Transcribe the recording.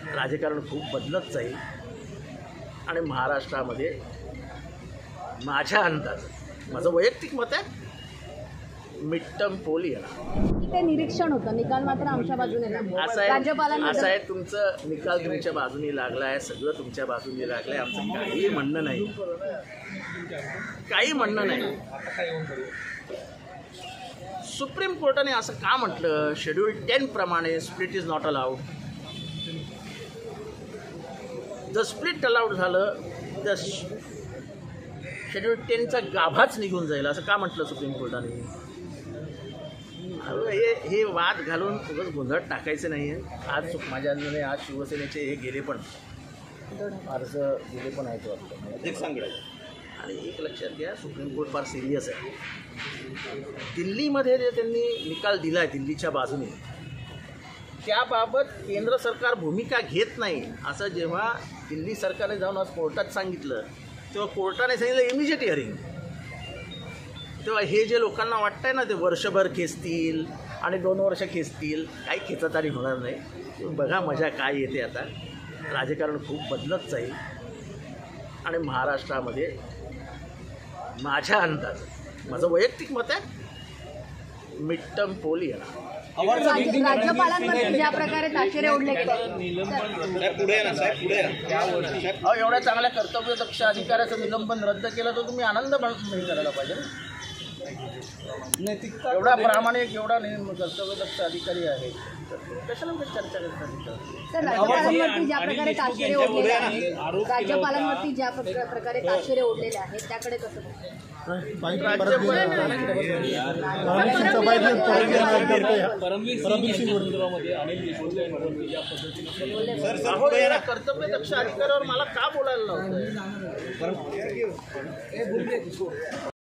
राजकारण खूप बदलत जाईल आणि महाराष्ट्रामध्ये माझ्या अंदाज माझं वैयक्तिक मत आहे मिड टर्म पोल येणार. ते निरीक्षण होतं, निकाल मात्र आमच्या बाजूने असं आहे तुमचं निकाल तुमच्या बाजूने लागला आहे, सगळं तुमच्या बाजूने लागलं आहे. आमचं काही म्हणणं नाही, काही म्हणणं नाही. सुप्रीम कोर्टाने असं का म्हटलं, शेड्यूल 10 प्रमाणे स्प्लिट इज नॉट अलाउड. जर स्प्लिट अलाउड झालं तर शेड्यूल 10चा गाभाच निघून जाईल, असं का म्हटलं सुप्रीम कोर्टाने. हे वाद घालून उगाच गोंधळ टाकायचं नाही आहे. आज माझ्याने आज शिवसेनेचे हे गेले पण अर्ज गेले पण आहेत वाटतं एक सांगितलं. आणि एक लक्षात घ्या, सुप्रीम कोर्ट फार सिरियस आहे. दिल्लीमध्ये जे त्यांनी निकाल दिला आहे दिल्लीच्या बाजूने, त्याबाबत केंद्र सरकार भूमिका घेत नाही असं जेव्हा दिल्ली सरकारने जाऊन आज कोर्टात सांगितलं, तेव्हा कोर्टाने सांगितलं इमिजिएट हिअरिंग. तेव्हा हे जे लोकांना वाटतंय ना, ते वर्षभर खेचतील आणि 2 वर्ष खेचतील, काही खेचातारी होणार नाही. बघा मजा काय येते. आता राजकारण खूप बदलत जाईल आणि महाराष्ट्रामध्ये माझ्या अंदाज माझं वैयक्तिक मत आहे मिड टर्म पोल येणार. राज्यपालांवर ज्या प्रकारे ताशेरे ओढले एवढ्या चांगल्या कर्तव्यदक्ष अधिकाऱ्याचं निलंबन रद्द केलं तर तुम्ही आनंद करायला पाहिजे. नैतिकता एवढा प्रामाणिक एवढा कर्तव्यदक्ष अधिकारी आहे, कशाला चर्चा करतात. सर, राज्यपालांवरती ज्या प्रकारे ताशेरे ओढलेले आहेत, राज्यपालांवरती ज्या प्रकारे ताशेरे ओढलेले आहेत त्याकडे कसं कर्तव्यदक्ष अधिकाऱ्यावर मला का बोलायला नव्हतं.